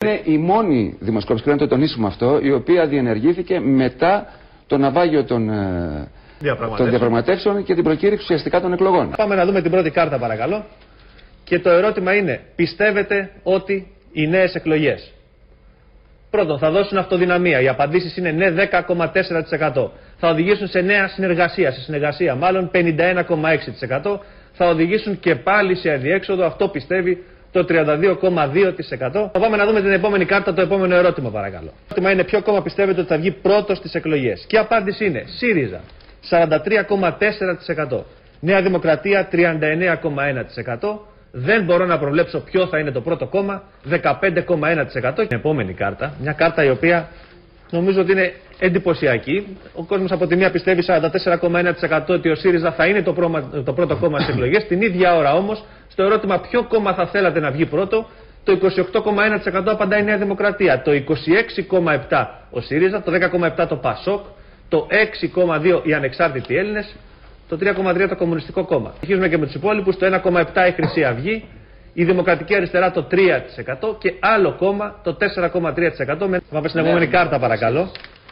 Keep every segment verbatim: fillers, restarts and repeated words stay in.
Είναι η μόνη δημοσκόπηση, πρέπει να το τονίσουμε αυτό, η οποία διενεργήθηκε μετά το ναυάγιο των, διαπραγματεύσεων. των διαπραγματεύσεων και την προκήρυξη ουσιαστικά των εκλογών. Πάμε να δούμε την πρώτη κάρτα, παρακαλώ. Και το ερώτημα είναι, πιστεύετε ότι οι νέες εκλογές πρώτον θα δώσουν αυτοδυναμία? Οι απαντήσεις είναι ναι, δέκα κόμμα τέσσερα τοις εκατό. Θα οδηγήσουν σε νέα συνεργασία, σε συνεργασία μάλλον πενήντα ένα κόμμα έξι τοις εκατό. Θα οδηγήσουν και πάλι σε αδιέξοδο, αυτό πιστεύει το τριάντα δύο κόμμα δύο τοις εκατό. Θα πάμε να δούμε την επόμενη κάρτα, το επόμενο ερώτημα, παρακαλώ. Το ερώτημα είναι, ποιο κόμμα πιστεύετε ότι θα βγει πρώτο στις εκλογές? Και η απάντηση είναι ΣΥΡΙΖΑ σαράντα τρία κόμμα τέσσερα τοις εκατό, Νέα Δημοκρατία τριάντα εννέα κόμμα ένα τοις εκατό. Δεν μπορώ να προβλέψω ποιο θα είναι το πρώτο κόμμα, δεκαπέντε κόμμα ένα τοις εκατό. Την επόμενη κάρτα, μια κάρτα η οποία νομίζω ότι είναι εντυπωσιακή. Ο κόσμος από τη μία πιστεύει σαράντα τέσσερα κόμμα ένα τοις εκατό ότι ο ΣΥΡΙΖΑ θα είναι το, πρόμα, το πρώτο κόμμα στις εκλογές. Την ίδια ώρα όμως, στο ερώτημα ποιο κόμμα θα θέλατε να βγει πρώτο, το είκοσι οκτώ κόμμα ένα τοις εκατό απαντάει η Νέα Δημοκρατία, το είκοσι έξι κόμμα επτά τοις εκατό ο ΣΥΡΙΖΑ, το δέκα κόμμα επτά τοις εκατό το ΠΑΣΟΚ, το έξι κόμμα δύο τοις εκατό οι ανεξάρτητοι Έλληνες, το τρία κόμμα τρία τοις εκατό το Κομμουνιστικό Κόμμα. Αρχίζουμε και με τους υπόλοιπους, το ένα κόμμα επτά τοις εκατό η Χρυσή Αυγή, η Δημοκρατική Αριστερά το τρία τοις εκατό και άλλο κόμμα το τέσσερα κόμμα τρία τοις εκατό. Πάμε στην επόμενη κάρτα, παρακαλώ.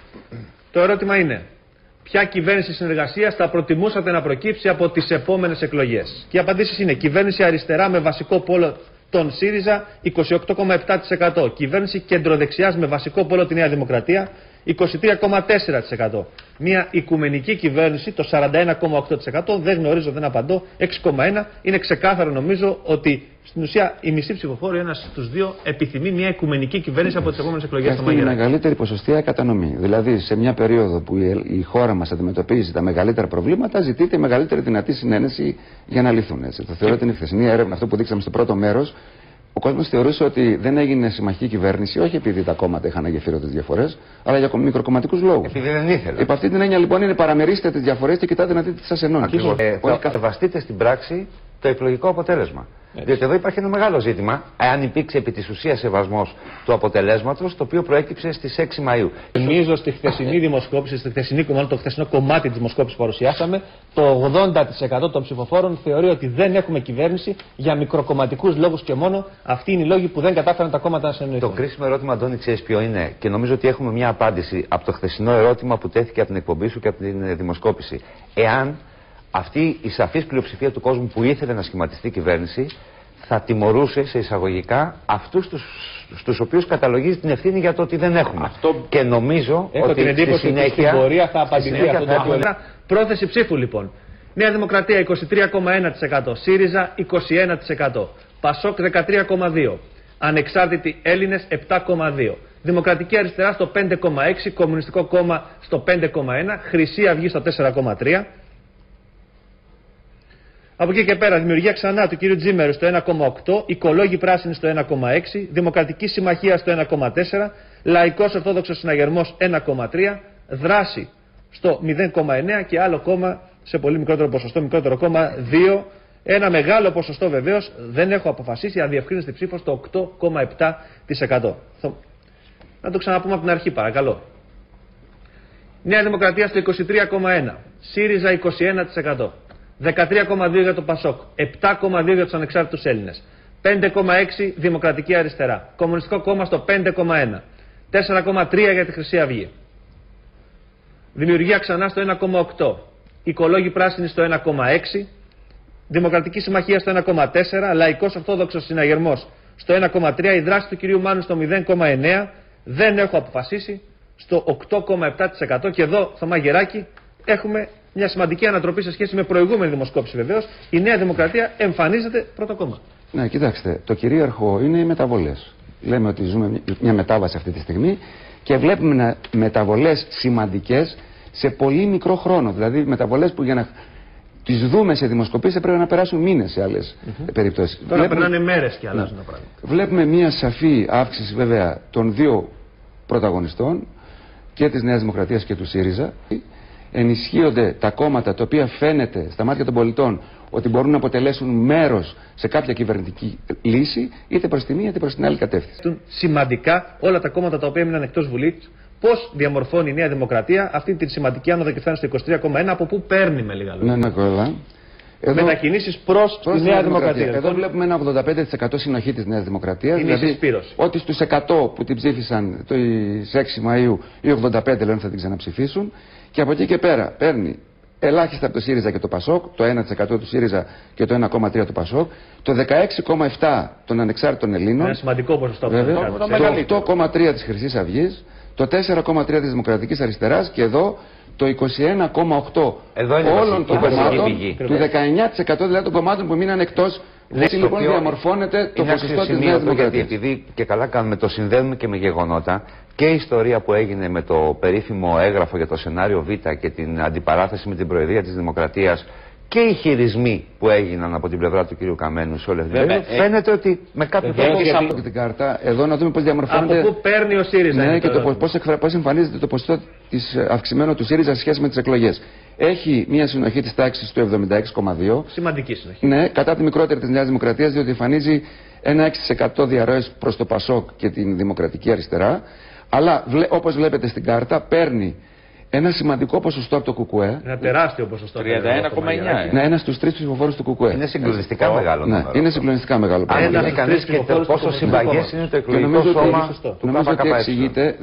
Το ερώτημα είναι, ποια κυβέρνηση συνεργασίας θα προτιμούσατε να προκύψει από τις επόμενες εκλογές? Και οι απαντήσεις είναι κυβέρνηση αριστερά με βασικό πόλο τον ΣΥΡΙΖΑ είκοσι οκτώ κόμμα επτά τοις εκατό, κυβέρνηση κεντροδεξιάς με βασικό πόλο τη Νέα Δημοκρατία είκοσι τρία κόμμα τέσσερα τοις εκατό. Μια οικουμενική κυβέρνηση το σαράντα ένα κόμμα οκτώ τοις εκατό. Δεν γνωρίζω, δεν απαντώ. έξι κόμμα ένα τοις εκατό. Είναι ξεκάθαρο νομίζω ότι στην ουσία η μισή ψηφοφόροι, ένας στους δύο, επιθυμεί μια οικουμενική κυβέρνηση από τις επόμενες εκλογές στο Μαγειράκι. Είναι η μεγαλύτερη ποσοστία κατανομή. Δηλαδή σε μια περίοδο που η χώρα μας αντιμετωπίζει τα μεγαλύτερα προβλήματα, ζητείται η μεγαλύτερη δυνατή συνένεση για να λυθούν. Έτσι. Το θεωρώ ότι είναι η χθεσινή έρευνα, αυτό που δείξαμε στο πρώτο μέρος. Ο κόσμος θεωρούσε ότι δεν έγινε συμμαχική κυβέρνηση, όχι επειδή τα κόμματα είχαν αγεφύρωτες διαφορές, αλλά για μικροκομματικούς λόγους. Επειδή δεν ήθελε. Υπ' αυτή την έννοια λοιπόν είναι παραμερίστε τις διαφορές και κοιτάτε να δείτε τι σας ενώνει. Ε, θα κατεβαστείτε στην πράξη το εκλογικό αποτέλεσμα. Έτσι. Διότι εδώ υπάρχει ένα μεγάλο ζήτημα, αν υπήρξε επί της ουσίας σεβασμός του αποτελέσματος, το οποίο προέκυψε στις έξι Μαΐου. Νομίζω στη χθεσινή δημοσκόπηση, στη χθεσινή, μάλλον το χθεσινό κομμάτι της δημοσκόπησης που παρουσιάσαμε, το ογδόντα τοις εκατό των ψηφοφόρων θεωρεί ότι δεν έχουμε κυβέρνηση για μικροκομματικούς λόγους και μόνο. Αυτοί είναι οι λόγοι που δεν κατάφεραν τα κόμματα να συνοηθούν. Το κρίσιμο ερώτημα, Αντώνη, ξέρεις ποιο είναι? Και νομίζω ότι έχουμε μια απάντηση από το χθεσινό ερώτημα που τέθηκε από την εκπομπή σου και από την δημοσκόπηση. Εάν αυτή η σαφής πλειοψηφία του κόσμου που ήθελε να σχηματιστεί κυβέρνηση θα τιμωρούσε σε εισαγωγικά αυτούς τους, στους οποίους καταλογίζει την ευθύνη για το ότι δεν έχουμε. Αυτό... Και νομίζω Έχω ότι την εντύπωση στη συνέχεια, ότι στην πορεία θα απαντηθεί αυτό το οποίο θα... Πρόθεση ψήφου λοιπόν. Νέα Δημοκρατία είκοσι τρία κόμμα ένα τοις εκατό, ΣΥΡΙΖΑ είκοσι ένα τοις εκατό, ΠΑΣΟΚ δεκατρία κόμμα δύο τοις εκατό, Ανεξάρτητοι Έλληνες επτά κόμμα δύο τοις εκατό, Δημοκρατική Αριστερά στο πέντε κόμμα έξι τοις εκατό, Κομμουνιστικό Κόμμα στο πέντε κόμμα ένα τοις εκατό, Χρυσή Αυγή στο τέσσερα κόμμα τρία τοις εκατό. Από εκεί και πέρα, δημιουργία ξανά του κ. Τζίμερου στο ένα κόμμα οκτώ τοις εκατό, Οικολόγοι Πράσινοι στο ένα κόμμα έξι τοις εκατό, Δημοκρατική Συμμαχία στο ένα κόμμα τέσσερα τοις εκατό, Λαϊκός Ορθόδοξος Συναγερμός ένα κόμμα τρία τοις εκατό, Δράση στο μηδέν κόμμα εννέα τοις εκατό και άλλο κόμμα σε πολύ μικρότερο ποσοστό, μικρότερο κόμμα δύο τοις εκατό. Ένα μεγάλο ποσοστό βεβαίως, δεν έχω αποφασίσει, αδιευκρίνηστη ψήφο στο οκτώ κόμμα επτά τοις εκατό. Να το ξαναπούμε από την αρχή, παρακαλώ. Νέα Δημοκρατία στο είκοσι τρία κόμμα ένα τοις εκατό, ΣΥΡΙΖΑ είκοσι ένα τοις εκατό. δεκατρία κόμμα δύο τοις εκατό για το ΠΑΣΟΚ, επτά κόμμα δύο τοις εκατό για τους ανεξάρτητους Έλληνες, πέντε κόμμα έξι τοις εκατό Δημοκρατική Αριστερά, Κομμουνιστικό Κόμμα στο πέντε κόμμα ένα τοις εκατό, τέσσερα κόμμα τρία τοις εκατό για τη Χρυσή Αυγή. Δημιουργία ξανά στο ένα κόμμα οκτώ τοις εκατό, Οικολόγοι Πράσινοι στο ένα κόμμα έξι τοις εκατό, Δημοκρατική Συμμαχία στο ένα κόμμα τέσσερα τοις εκατό, Λαϊκός Ορθόδοξος Συναγερμός στο ένα κόμμα τρία τοις εκατό, η δράση του κυρίου Μάνου στο μηδέν κόμμα εννέα τοις εκατό, δεν έχω αποφασίσει στο οκτώ κόμμα επτά τοις εκατό και εδώ στο Μαγειράκι έχουμε μια σημαντική ανατροπή σε σχέση με προηγούμενη δημοσκόπηση βεβαίως. Η Νέα Δημοκρατία εμφανίζεται πρώτο κόμμα. Ναι, κοιτάξτε, το κυρίαρχο είναι οι μεταβολές. Λέμε ότι ζούμε μια μετάβαση αυτή τη στιγμή και βλέπουμε μεταβολές σημαντικές σε πολύ μικρό χρόνο. Δηλαδή μεταβολές που για να τις δούμε σε δημοσκοπήσεις πρέπει να περάσουν μήνες σε άλλες mm-hmm. περιπτώσεις. Τώρα βλέπουμε... περνάνε μέρες και αλλάζουν τα πράγματα. Βλέπουμε μια σαφή αύξηση βέβαια των δύο πρωταγωνιστών και της Νέας Δημοκρατίας και του ΣΥΡΙΖΑ. Ενισχύονται τα κόμματα τα οποία φαίνεται στα μάτια των πολιτών ότι μπορούν να αποτελέσουν μέρος σε κάποια κυβερνητική λύση, είτε προς τη μία είτε προς την άλλη κατεύθυνση. Σημαντικά όλα τα κόμματα τα οποία έμειναν εκτός Βουλής, πώς διαμορφώνει η Νέα Δημοκρατία αυτή τη σημαντική άνοδο και φτάνει στο είκοσι τρία κόμμα ένα, από πού παίρνει με λίγα λόγια. Ναι, ναι, καλά. Εδώ, μετακινήσεις προς, προς τη Νέα Δημοκρατία. Δημοκρατία. Εδώ βλέπουμε ένα ογδόντα πέντε τοις εκατό συνοχή της Νέας Δημοκρατίας. Είναι δηλαδή ότι στους εκατό που την ψήφισαν το έξι Μαΐου, οι ογδόντα πέντε λένε θα την ξαναψηφίσουν. Και από εκεί και πέρα παίρνει ελάχιστα από το ΣΥΡΙΖΑ και το ΠΑΣΟΚ, το ένα τοις εκατό του ΣΥΡΙΖΑ και το ένα κόμμα τρία τοις εκατό του ΠΑΣΟΚ, το δεκαέξι κόμμα επτά των ανεξάρτητων Ελλήνων, ένα σημαντικό ποσοστό, βέβαια, το οκτώ κόμμα τρία της Χρυσής Αυγής, το τέσσερα κόμμα τρία της Δημοκρατικής Αριστεράς και εδώ το είκοσι ένα κόμμα οκτώ όλων των κομμάτων, του δεκαεννιά τοις εκατό δηλαδή των κομμάτων που μείναν εκτός. Έτσι λοιπόν διαμορφώνεται το ποσοστό της Νέας Δημοκρατίας. Επειδή και καλά κάνουμε, το συνδέουμε και με γεγονότα και η ιστορία που έγινε με το περίφημο έγγραφο για το σενάριο Β και την αντιπαράθεση με την Προεδρία της Δημοκρατίας και οι χειρισμοί που έγιναν από την πλευρά του κ. Καμένου σε όλη αυτή την περίοδο, φαίνεται ότι με κάποιο τρόπο. Από την κάρτα, εδώ να δούμε πώς διαμορφώνεται. Από πού παίρνει ο ΣΥΡΙΖΑ. Ναι, και πώς εμφανίζεται το ποσοστό της αυξημένο του ΣΥΡΙΖΑ σε σχέση με τις εκλογές. Έχει μια συνοχή της τάξης του εβδομήντα έξι κόμμα δύο. Σημαντική συνοχή. Ναι, κατά τη μικρότερη της Νέας Δημοκρατίας, διότι εμφανίζει ένα έξι τοις εκατό διαρροές προς το ΠΑΣΟΚ και την Δημοκρατική Αριστερά. Αλλά όπως βλέπετε στην κάρτα, παίρνει ένα σημαντικό ποσοστό από το ΚΚΕ. Ένα τεράστιο ποσοστό. τριάντα ένα κόμμα εννιά. Ναι, ένα στους τρεις ψηφοφόρους του ΚΚΕ. Είναι συγκλονιστικά oh, μεγάλο. Ναι, είναι συγκλονιστικά μεγάλο. Αν δει κανείς και πόσο συμπαγές είναι το εκλογικό σώμα του νομίζω ότι εξηγείται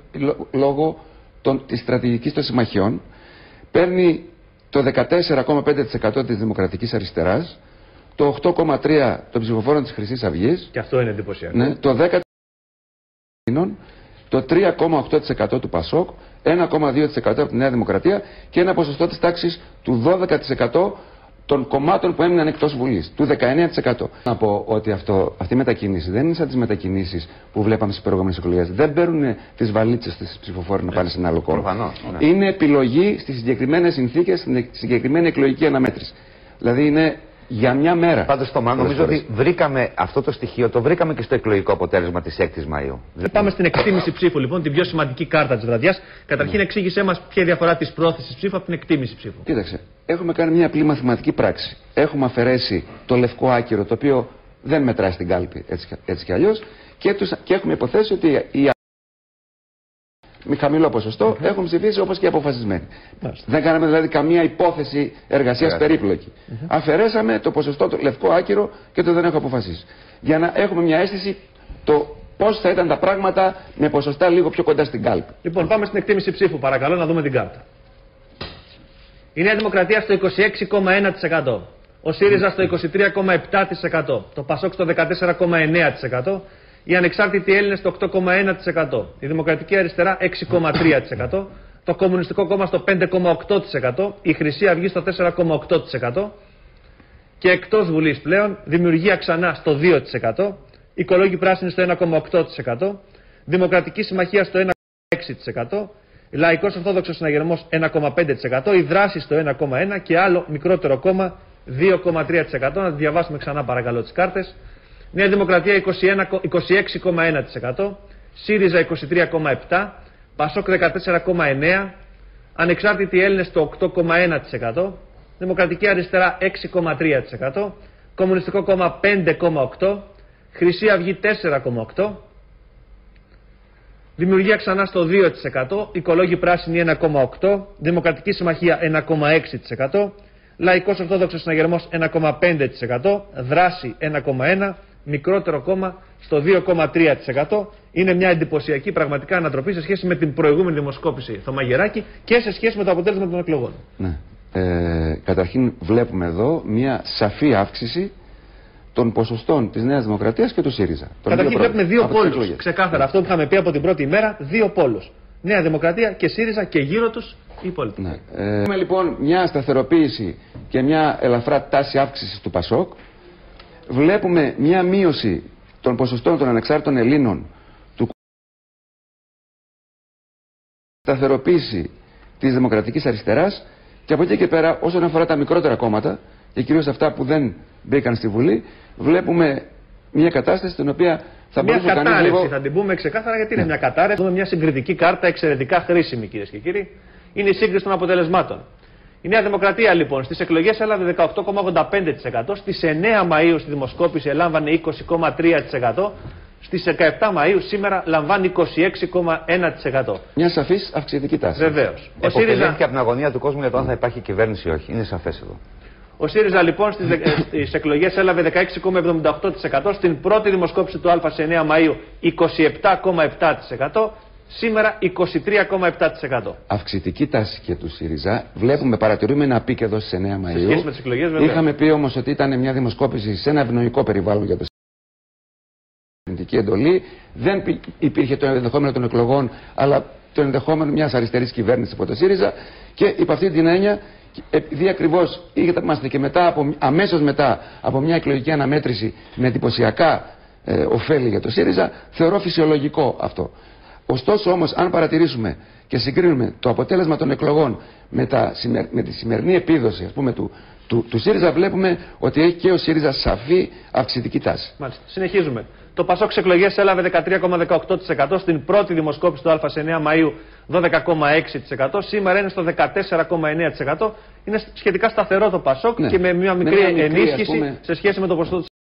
λόγω της στρατηγικής των συμμαχιών. Παίρνει το δεκατέσσερα κόμμα πέντε τοις εκατό της Δημοκρατικής Αριστεράς, το οκτώ κόμμα τρία τοις εκατό των ψηφοφόρων της Χρυσής Αυγής. Και αυτό είναι εντυπωσιακό. Ναι, το δέκα τοις εκατό το τρία κόμμα οκτώ τοις εκατό του ΠΑΣΟΚ, ένα κόμμα δύο τοις εκατό από τη Νέα Δημοκρατία και ένα ποσοστό της τάξης του δώδεκα τοις εκατό των κομμάτων που έμειναν εκτός Βουλής, του δεκαεννέα τοις εκατό. Να πω ότι αυτό, αυτή η μετακίνηση δεν είναι σαν τις μετακινήσεις που βλέπαμε στις προηγούμενες εκλογές. Δεν παίρνουν τις βαλίτσες της ψηφοφόρων να πάνε σε ένα άλλο κόμμα. Προφανώς, ναι. Είναι επιλογή στις συγκεκριμένες συνθήκες, στην συγκεκριμένη εκλογική αναμέτρηση. Δηλαδή είναι για μια μέρα. Πάντως το Μάνο, νομίζω ότι βρήκαμε αυτό το στοιχείο, το βρήκαμε και στο εκλογικό αποτέλεσμα της έκτη Μαΐου. Πάμε στην εκτίμηση ψήφου λοιπόν, την πιο σημαντική κάρτα της βραδιάς. Καταρχήν, εξήγησέ μας ποια είναι η διαφορά της πρόθεσης ψήφου από την εκτίμηση ψήφου. Κοίταξε, έχουμε κάνει μια απλή μαθηματική πράξη. Έχουμε αφαιρέσει το λευκό άκυρο, το οποίο δεν μετράει στην κάλπη έτσι, έτσι κι αλλιώς, και, τους, και έχουμε υποθέσει ότι οι με χαμηλό ποσοστό mm-hmm. έχουν ψηφίσει όπως και οι αποφασισμένοι. Mm-hmm. Δεν κάναμε δηλαδή καμία υπόθεση εργασίας mm-hmm. περίπλοκη. Mm-hmm. Αφαιρέσαμε το ποσοστό, το λευκό άκυρο και το δεν έχω αποφασίσει. Για να έχουμε μια αίσθηση το πώς θα ήταν τα πράγματα με ποσοστά λίγο πιο κοντά στην κάλπη. Λοιπόν, πάμε στην εκτίμηση ψήφου, παρακαλώ, να δούμε την κάρτα. Η Νέα Δημοκρατία στο είκοσι έξι κόμμα ένα τοις εκατό. Ο ΣΥΡΙΖΑ στο είκοσι τρία κόμμα επτά τοις εκατό. Το ΠΑΣΟΚ στο δεκατέσσερα κόμμα εννέα τοις εκατό. Οι ανεξάρτητοι Έλληνες στο οκτώ κόμμα ένα τοις εκατό. Η Δημοκρατική Αριστερά έξι κόμμα τρία τοις εκατό. Το Κομμουνιστικό Κόμμα στο πέντε κόμμα οκτώ τοις εκατό. Η Χρυσή Αυγή στο τέσσερα κόμμα οκτώ τοις εκατό. Και εκτός Βουλής πλέον, Δημιουργία Ξανά στο δύο τοις εκατό. Οικολόγοι Πράσινοι στο ένα κόμμα οκτώ τοις εκατό. Δημοκρατική Συμμαχία στο ένα κόμμα έξι τοις εκατό. Λαϊκός Ορθόδοξος Συναγερμός ένα κόμμα πέντε τοις εκατό. Η Δράση στο ένα κόμμα ένα τοις εκατό. Και άλλο μικρότερο κόμμα δύο κόμμα τρία τοις εκατό. Να διαβάσουμε ξανά παρακαλώ τις κάρτες. Νέα Δημοκρατία είκοσι έξι κόμμα ένα τοις εκατό, ΣΥΡΙΖΑ είκοσι τρία κόμμα επτά τοις εκατό, ΠΑΣΟΚ δεκατέσσερα κόμμα εννέα τοις εκατό, Ανεξάρτητοι Έλληνες το οκτώ κόμμα ένα τοις εκατό, Δημοκρατική Αριστερά έξι κόμμα τρία τοις εκατό, Κομμουνιστικό Κόμμα πέντε κόμμα οκτώ τοις εκατό, Χρυσή Αυγή τέσσερα κόμμα οκτώ τοις εκατό, Δημιουργία Ξανά στο δύο τοις εκατό, Οικολόγοι Πράσινοι ένα κόμμα οκτώ τοις εκατό, Δημοκρατική Συμμαχία ένα κόμμα έξι τοις εκατό, Λαϊκός Ορθόδοξος Συναγερμός ένα κόμμα πέντε τοις εκατό, Δράση ένα κόμμα ένα τοις εκατό, μικρότερο κόμμα στο δύο κόμμα τρία τοις εκατό. Είναι μια εντυπωσιακή πραγματικά ανατροπή σε σχέση με την προηγούμενη δημοσκόπηση στο Μαγεράκι και σε σχέση με το αποτέλεσμα των εκλογών. Ναι. Ε, καταρχήν βλέπουμε εδώ μια σαφή αύξηση των ποσοστών της Νέας Δημοκρατίας και του ΣΥΡΙΖΑ. Καταρχήν βλέπουμε δύο πόλους. Ξεκάθαρα ναι. Αυτό που είχαμε πει από την πρώτη ημέρα, δύο πόλους. Νέα Δημοκρατία και ΣΥΡΙΖΑ και γύρω τους οι υπόλοιποι. Ναι. Ε, έχουμε λοιπόν μια σταθεροποίηση και μια ελαφρά τάση αύξησης του ΠΑΣΟΚ. Βλέπουμε μια μείωση των ποσοστών των ανεξάρτητων Ελλήνων, του σταθεροποίηση της Δημοκρατικής Αριστεράς και από εκεί και πέρα όσον αφορά τα μικρότερα κόμματα και κυρίως αυτά που δεν μπήκαν στη Βουλή, βλέπουμε μια κατάσταση στην οποία θα μια μπορούσε κανείς λίγο... λίγο... θα την πούμε ξεκάθαρα γιατί ναι. Είναι μια κατάρρευση. Δούμε μια συγκριτική κάρτα εξαιρετικά χρήσιμη κυρίες και κύριοι. Είναι η σύγκριση των αποτελεσμάτων. Η Νέα Δημοκρατία λοιπόν στις εκλογές έλαβε δεκαοκτώ κόμμα ογδόντα πέντε τοις εκατό, στις εννέα Μαΐου στη δημοσκόπηση έλαμβανε είκοσι κόμμα τρία τοις εκατό, στις δεκαεπτά Μαΐου σήμερα λαμβάνει είκοσι έξι κόμμα ένα τοις εκατό. Μια σαφής αυξητική τάση. Βεβαίως. Εποφελήθηκε από την αγωνία του κόσμου για το αν θα υπάρχει κυβέρνηση ή όχι. Είναι σαφές εδώ. Ο ΣΥΡΙΖΑ λοιπόν στις, στις εκλογές έλαβε δεκαέξι κόμμα εβδομήντα οκτώ τοις εκατό, στην πρώτη δημοσκόπηση του Α σε εννέα Μαΐου είκοσι επτά κόμμα επτά τοις εκατό, σήμερα είκοσι τρία κόμμα επτά τοις εκατό. Αυξητική τάση και του ΣΥΡΙΖΑ. Βλέπουμε, παρατηρούμε ένα πικ εδώ στις εννέα Μαΐου. Σε σχέση με τις εκλογές, βέβαια. Είχαμε πει όμως ότι ήταν μια δημοσκόπηση σε ένα ευνοϊκό περιβάλλον για το ΣΥΡΙΖΑ. Εντολή. Δεν υπήρχε το ενδεχόμενο των εκλογών, αλλά το ενδεχόμενο μιας αριστερής κυβέρνησης από το ΣΥΡΙΖΑ. Και υπ' αυτή την έννοια, επειδή ακριβώς είμαστε και μετά από, αμέσως μετά από μια εκλογική αναμέτρηση με εντυπωσιακά ε, ωφέλη για το ΣΥΡΙΖΑ, θεωρώ φυσιολογικό αυτό. Ωστόσο όμως, αν παρατηρήσουμε και συγκρίνουμε το αποτέλεσμα των εκλογών με, τα, με τη σημερινή επίδοση, ας πούμε, του, του, του ΣΥΡΙΖΑ, βλέπουμε ότι έχει και ο ΣΥΡΙΖΑ σαφή αυξητική τάση. Μάλιστα. Συνεχίζουμε. Το ΠΑΣΟΚ στις εκλογές έλαβε δεκατρία κόμμα δεκαοκτώ τοις εκατό, στην πρώτη δημοσκόπηση του Α σε εννέα Μαΐου δώδεκα κόμμα έξι τοις εκατό, σήμερα είναι στο δεκατέσσερα κόμμα εννέα τοις εκατό. Είναι σχετικά σταθερό το ΠΑΣΟΚ, ναι, και με μια μικρή, με μια μικρή ενίσχυση, πούμε, σε σχέση με το ποσοστό της.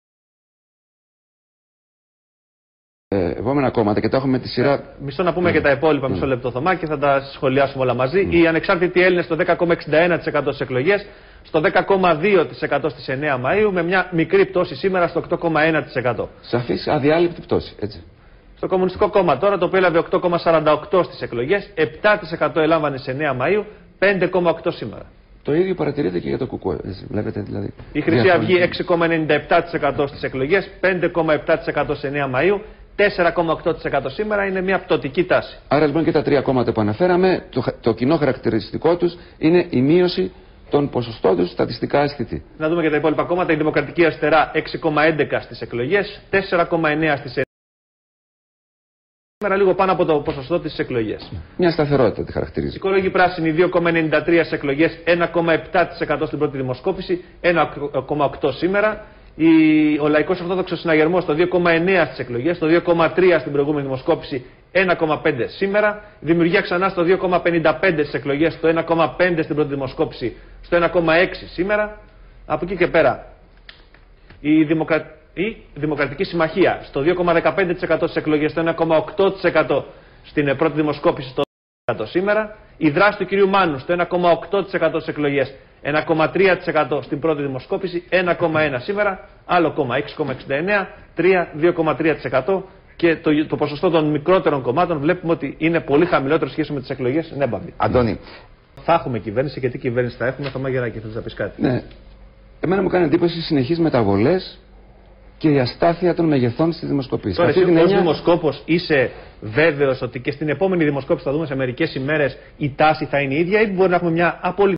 Ε, επόμενα κόμματα και τα έχουμε τη σειρά. Ε, μισό να πούμε ναι. και τα υπόλοιπα, μισό λεπτό Θωμά, και θα τα σχολιάσουμε όλα μαζί. Mm. Οι ανεξάρτητοι Έλληνες στο δέκα κόμμα εξήντα ένα τοις εκατό στις εκλογές, στο δέκα κόμμα δύο τοις εκατό στις εννέα Μαΐου, με μια μικρή πτώση σήμερα στο οκτώ κόμμα ένα τοις εκατό. Σαφής αδιάλειπτη πτώση, έτσι. Στο Κομμουνιστικό Κόμμα τώρα, το οποίο έλαβε οκτώ κόμμα σαράντα οκτώ στις εκλογές, επτά τοις εκατό έλαβαν στις εννέα Μαΐου, πέντε κόμμα οκτώ τοις εκατό σήμερα. Το ίδιο παρατηρείται και για το ΚΚΕ, βλέπετε δηλαδή. Η Χρυσή Αυγή έξι κόμμα ενενήντα επτά τοις εκατό στις εκλογές, πέντε κόμμα επτά τοις εκατό στις εννέα Μαΐου, τέσσερα κόμμα οκτώ τοις εκατό σήμερα, είναι μια πτωτική τάση. Άρα λοιπόν και τα τρία κόμματα που αναφέραμε, το, το κοινό χαρακτηριστικό τους είναι η μείωση των ποσοστών τους στατιστικά αισθητή. Να δούμε και τα υπόλοιπα κόμματα. Η Δημοκρατική Αριστερά έξι κόμμα έντεκα στις εκλογές, τέσσερα κόμμα εννέα στις εννέα. Σήμερα λίγο πάνω από το ποσοστό της εκλογές. Μια σταθερότητα τη χαρακτηρίζει. Η Οικολογική Πράσινη δύο κόμμα ενενήντα τρία στις εκλογές, ένα κόμμα επτά τοις εκατό στην πρώτη δημοσκόπηση, ένα κόμμα οκτώ τοις εκατό σήμερα. Η... Ο Λαϊκός Ορθόδοξος Συναγερμός στο δύο κόμμα εννέα στις εκλογές, στο δύο κόμμα τρία στην προηγούμενη δημοσκόπηση, ένα κόμμα πέντε σήμερα. Η Δημιουργία ξανά στο δύο κόμμα πενήντα πέντε στις εκλογές, στο ένα κόμμα πέντε στην πρώτη δημοσκόπηση, στο ένα κόμμα έξι σήμερα. Από εκεί και πέρα η, Δημοκρα... η Δημοκρατική Συμμαχία στο δύο κόμμα δεκαπέντε τοις εκατό στις εκλογές, στο ένα κόμμα οκτώ τοις εκατό στην πρώτη δημοσκόπηση, στο δύο κόμμα τριάντα τοις εκατό σήμερα. Η δράση του κυρίου Μάνου στο ένα κόμμα οκτώ τοις εκατό στις εκλογές, ένα κόμμα τρία τοις εκατό στην πρώτη δημοσκόπηση, ένα κόμμα ένα τοις εκατό σήμερα, άλλο κόμμα έξι κόμμα εξήντα εννέα, τρία, δύο κόμμα τρία τοις εκατό, και το, το ποσοστό των μικρότερων κομμάτων βλέπουμε ότι είναι πολύ χαμηλότερο σχέση με τις εκλογές νέμπαμβη. Αντώνη. Θα έχουμε κυβέρνηση, και τι κυβέρνηση θα έχουμε, Θωμά Γεράκη, θέλεις να πεις κάτι? Ναι. Εμένα μου κάνει εντύπωση οι συνεχείς μεταβολές και η αστάθεια των μεγεθών στις δημοσκοπήσεις. Τώρα, εσύ ως δημοσκόπος είσαι βέβαιος ότι και στην επόμενη δημοσκόπηση θα δούμε σε μερικές ημέρες η τάση θα είναι η ίδια, ή μπορεί να έχουμε μια απόλυτη.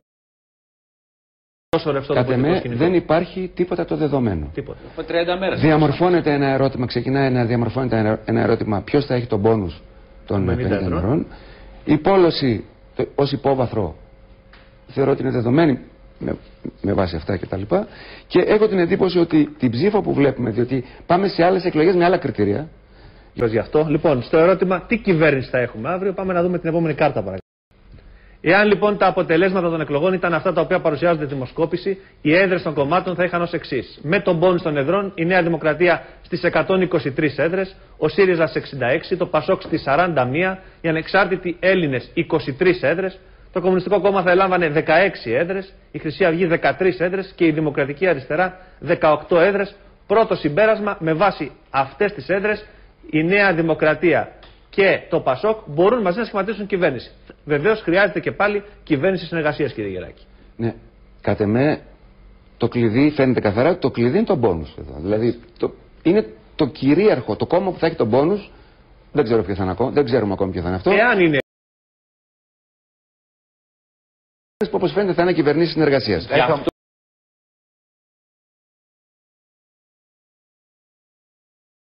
Κατ' εμέ δεν υπάρχει τίποτα το δεδομένο. Τίποτα. τριάντα μέρες. Διαμορφώνεται ένα ερώτημα, ξεκινάει να διαμορφώνεται ένα ερώτημα, ποιος θα έχει τον πόνους των πενήντα ημερών. Η πόλωση ως υπόβαθρο θεωρώ ότι είναι δεδομένη με, με βάση αυτά κτλ. Και, και έχω την εντύπωση ότι την ψήφο που βλέπουμε, διότι πάμε σε άλλες εκλογές με άλλα κριτήρια. Γι' αυτό, λοιπόν, στο ερώτημα τι κυβέρνηση θα έχουμε αύριο, πάμε να δούμε την επόμενη κάρτα παρακαλώ. Εάν λοιπόν τα αποτελέσματα των εκλογών ήταν αυτά τα οποία παρουσιάζονται στη δημοσκόπηση, οι έδρες των κομμάτων θα είχαν ως εξής. Με τον πόνους των εδρών, η Νέα Δημοκρατία στις εκατόν είκοσι τρεις έδρες, ο ΣΥΡΙΖΑ στις εξήντα έξι, το ΠΑΣΟΚ στις σαράντα μία, οι ανεξάρτητοι Έλληνες είκοσι τρεις έδρες, το Κομμουνιστικό Κόμμα θα ελάμβανε δεκαέξι έδρες, η Χρυσή Αυγή δεκατρείς έδρες και η Δημοκρατική Αριστερά δεκαοκτώ έδρες. Πρώτο συμπέρασμα, με βάση αυτές τις έδρες, η Νέα Δημοκρατία και το ΠΑΣΟΚ μπορούν μαζί να σχηματίσουν κυβέρνηση. Βεβαίως χρειάζεται και πάλι κυβέρνηση συνεργασίας, κύριε Γεράκη. Ναι. Κατ' εμέ το κλειδί, φαίνεται καθαρά, το κλειδί είναι το μπόνους εδώ. Δηλαδή το, είναι το κυρίαρχο, το κόμμα που θα έχει τον μπόνους. Δεν ξέρω ποιο θα είναι ακόμα, δεν ξέρουμε ακόμη ποιο θα είναι αυτό. Εάν είναι. Όπως φαίνεται θα είναι κυβερνήσεις συνεργασίας.